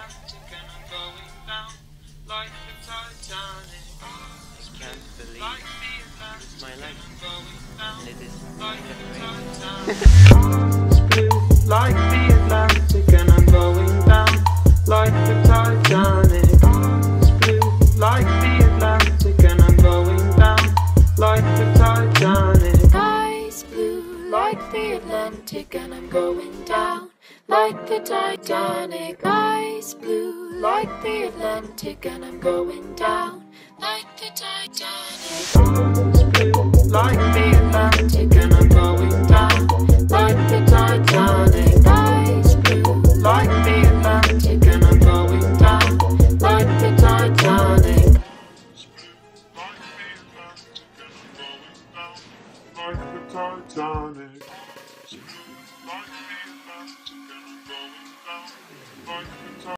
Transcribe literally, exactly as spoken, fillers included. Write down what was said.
Atlantic and I'm going down like the Titanic. I can't believe it's my life, and it is kind of Blue like the Atlantic and I'm going down like the Titanic. It's blue like the Atlantic and I'm going down like the Titanic. Sky's blue like the Atlantic and I'm going down like the Titanic. Sky's blue like the Atlantic and I'm going down like the Titanic. It's blue like the Atlantic